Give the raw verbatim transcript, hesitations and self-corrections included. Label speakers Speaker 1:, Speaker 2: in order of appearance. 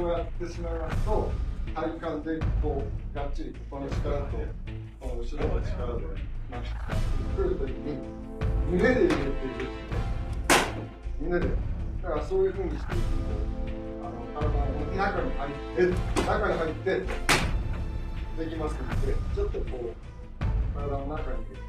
Speaker 1: をやってしまいますと、体幹でこうがっちりこの力とこの後ろの力で巻きくるときに胸で入れている。胸で。だからそういうふうにしていくと、あの体の中に入って中に入ってできますので、ちょっとこう体の中に入れて。